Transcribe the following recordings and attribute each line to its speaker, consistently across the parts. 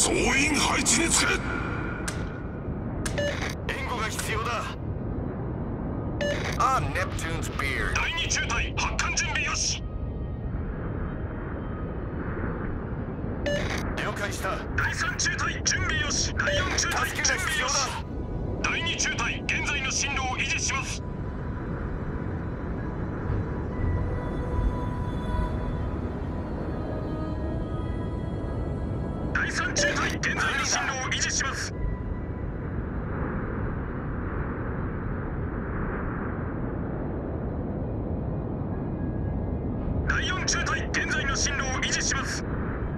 Speaker 1: 総員配置につけ。
Speaker 2: 援護が必要だ。あ、Neptune's beard。
Speaker 1: 第2中隊発艦準備よし。
Speaker 2: 了解した。
Speaker 1: 第3中隊準備よし。第4中隊
Speaker 2: 助けが必要
Speaker 1: 準備よし。
Speaker 2: だ。
Speaker 1: 第2中隊現在の進路を維持します。第3中隊現在の進路を維持します。第4中隊現在の進路を維持します。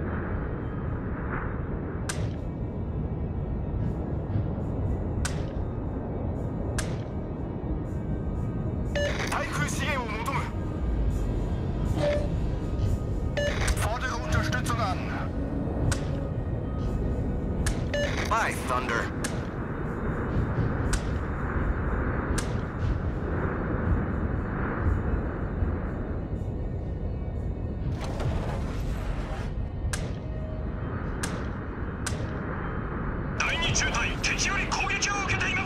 Speaker 2: 対空支援を求む。Fordere Unterstützung an. By Thunder.
Speaker 1: 第2中隊敵より攻撃を受けています。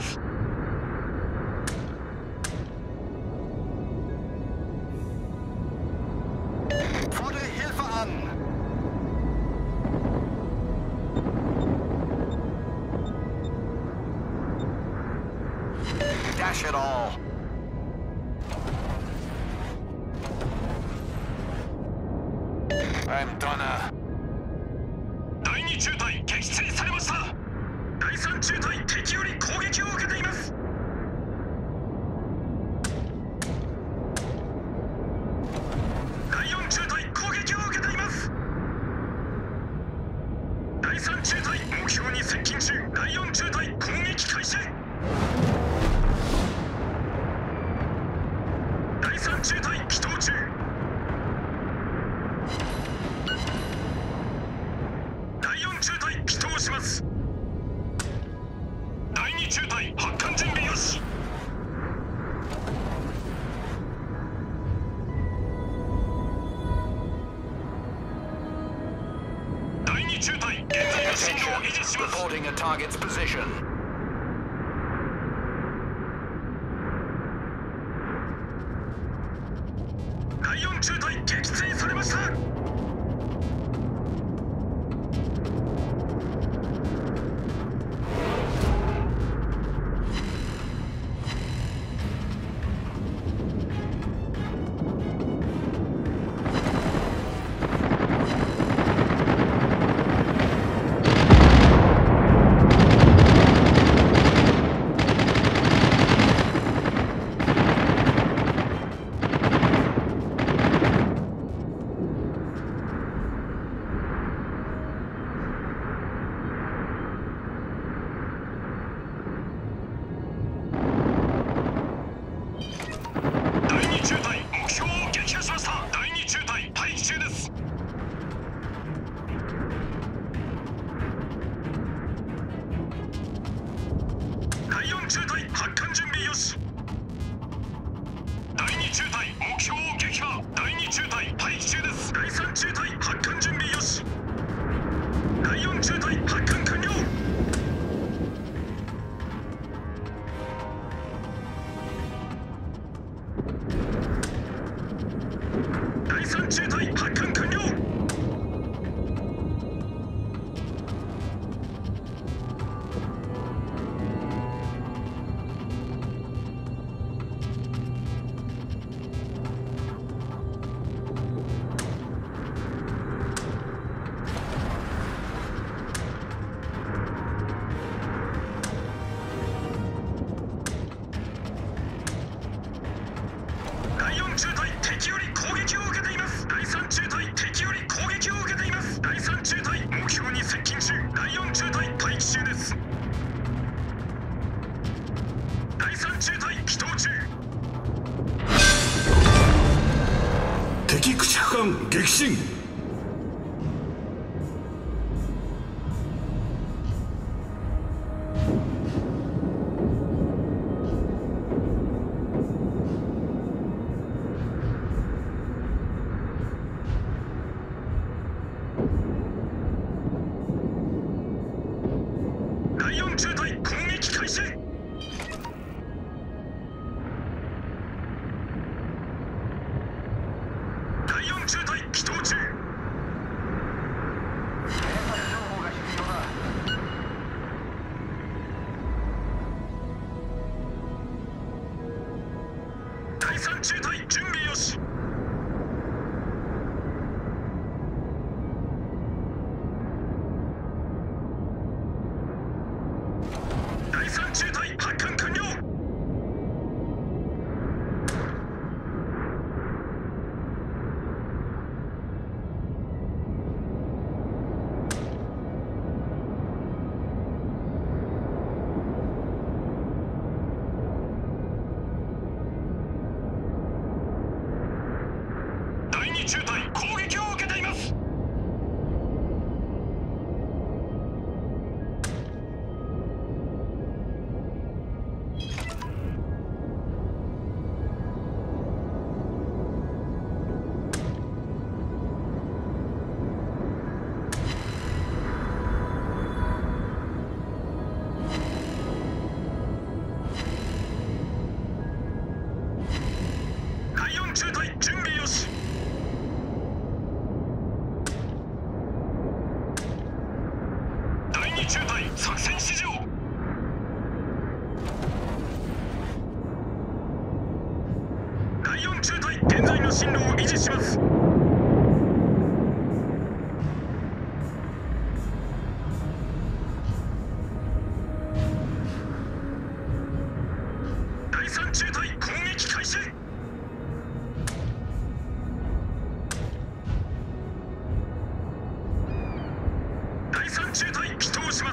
Speaker 2: Fordere Hilfe an. Dash it all. I'm Donna.
Speaker 1: 第2中隊撃墜されました。第3中隊敵より攻撃を受けています。第4中隊攻撃を受けています。第3中隊目標に接近中。第4中隊攻撃開始。第3中隊起動中。第4中隊起動します。第2中隊発艦準備よし。第2中隊現在の進路を維持します。
Speaker 2: Reporting a target's position.
Speaker 1: 第4中隊撃墜されました。第2中隊目標を撃破しました。第2中隊待機中です。第4中隊発艦準備よし。第2中隊目標を撃破。第2中隊待機中です。第3中隊発艦準備よし。第4中隊発艦完了。第3中隊発艦完了。第4中隊敵より攻撃を受けています。第3中隊敵より攻撃を受けています。第3中隊目標に接近中。第4中隊待機中です。第3中隊起動中。敵駆逐艦撃沈。 2中隊作戦指示を。第4中隊現在の進路を維持します。第3中隊攻撃開始。第3中隊祈祷します。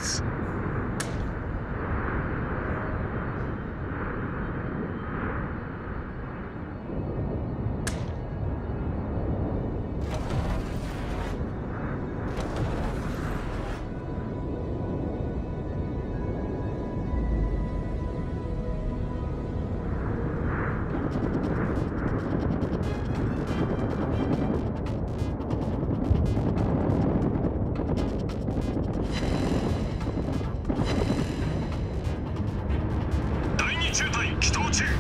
Speaker 1: 第2中隊祈祷中。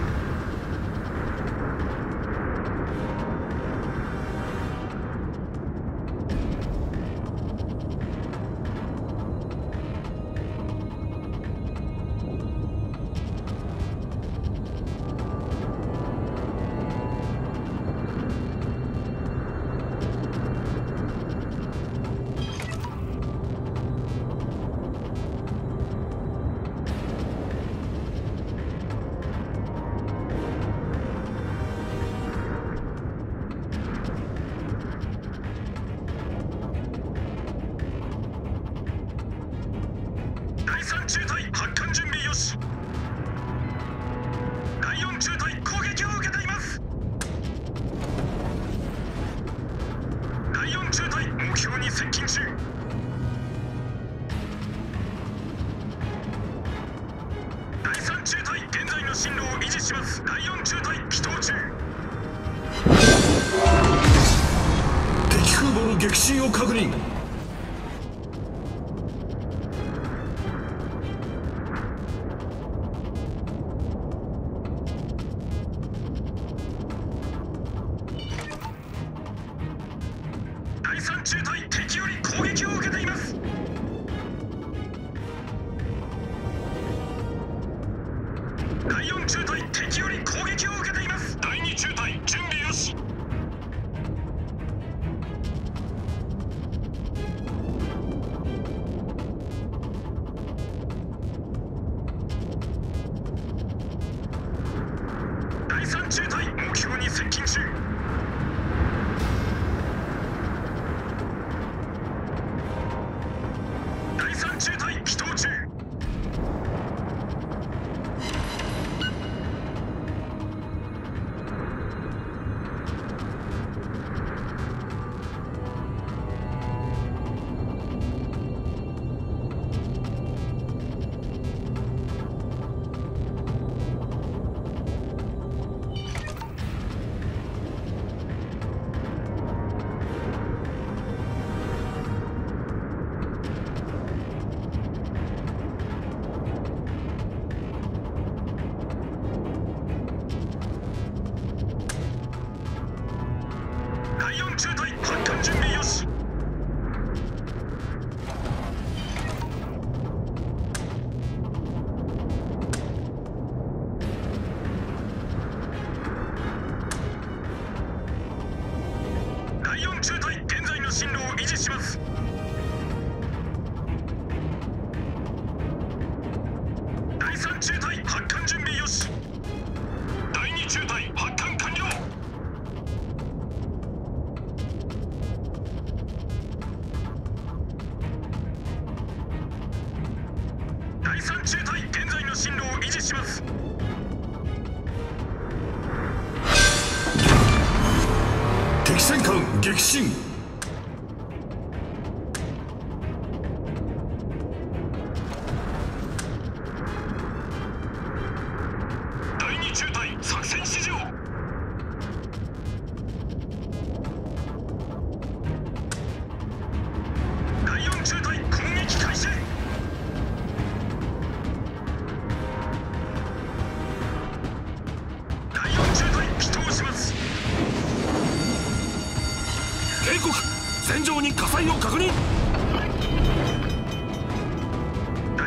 Speaker 1: 第3中隊発艦準備よし。第4中隊攻撃を受けています。第4中隊目標に接近中。第3中隊現在の進路を維持します。第4中隊祈祷中。
Speaker 3: 敵空母の撃沈を確認。
Speaker 1: 第3中隊敵より攻撃を受けています。第4中隊敵より攻撃を受けています。第2中隊準備よし。第3中隊目標に接近中。第3中隊祈祷中。第4中隊発艦準備よし。第4中隊現在の進路を維持します。第3中隊発艦準備よし。第2中隊発艦完了。第3中隊現在の進路を維持します。
Speaker 3: 敵戦艦撃沈。
Speaker 1: 第2中隊作戦指示を。第4中隊攻撃開始。第4中隊祈祷します。
Speaker 3: 警告、戦場に火災を確認。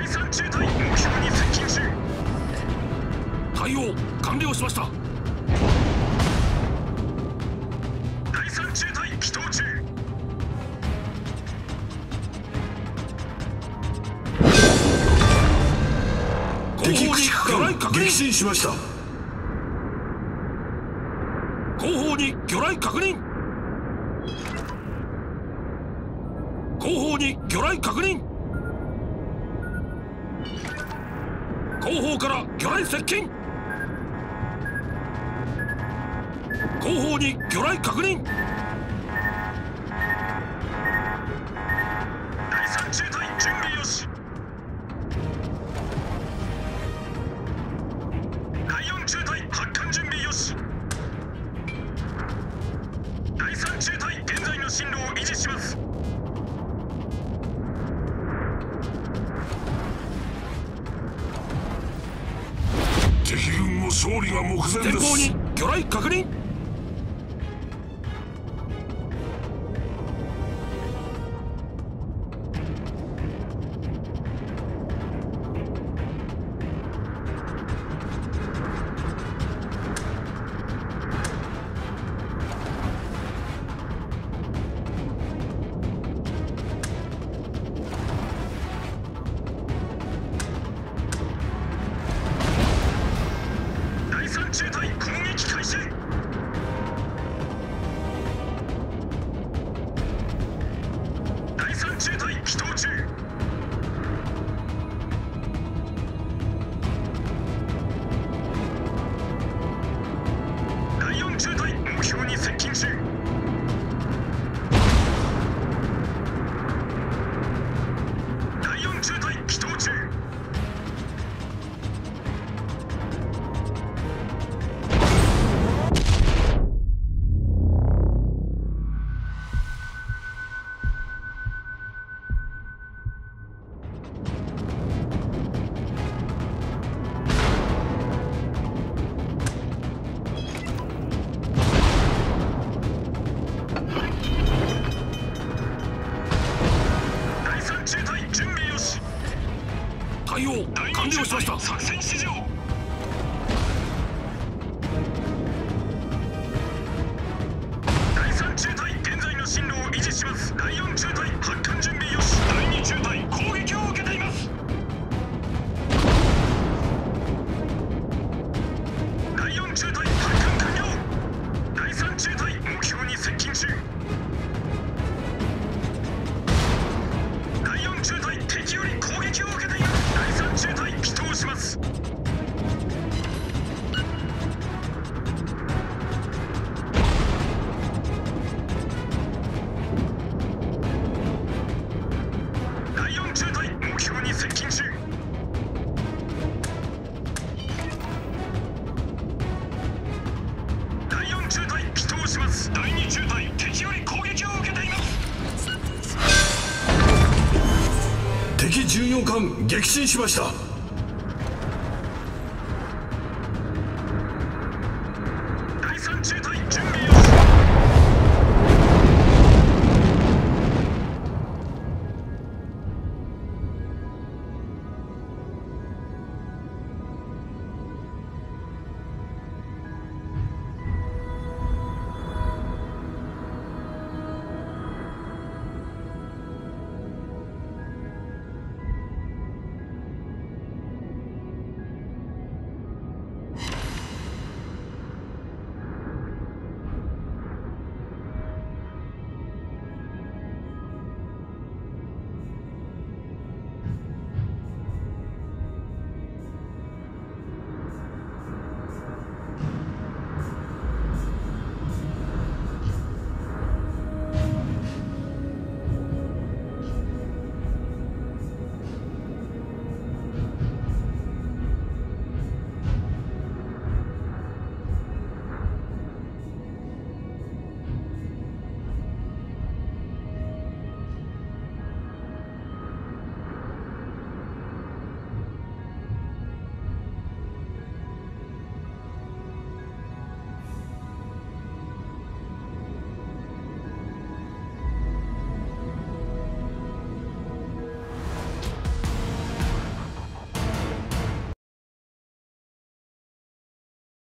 Speaker 1: 3中隊目標に接近中。
Speaker 3: 対応完了しました。
Speaker 1: 第3中隊起動中。
Speaker 3: 敵駆逐艦撃沈しました。
Speaker 4: 後方に魚雷確認。後方に魚雷確認。後方から魚雷接近。後方に魚雷確認。
Speaker 1: 第3中隊準備よし。第4中隊発艦準備よし。第3中隊現在の進路を維持します。
Speaker 3: 敵軍の勝利が目前です。
Speaker 4: 前方に魚雷確認。
Speaker 1: 第3中隊攻撃開始。第3中隊起動中。第4中隊目標に接近中。第4中隊起動中。第3中隊準備よし。
Speaker 4: 対応
Speaker 1: 第
Speaker 4: 完
Speaker 1: 2中隊
Speaker 4: 了しました。
Speaker 1: 作戦指示。第3中隊現在の進路を維持します。第4中隊発艦準備よし。第2中隊攻撃を受けています。第4中隊発艦完了。第3中隊目標に接近中。第4中隊敵より攻撃を受けています。第3中隊起動します。第4中隊目標に接近中。第4中隊起動します。第2中隊敵より攻撃を受けています。
Speaker 3: 敵巡洋艦撃沈しました。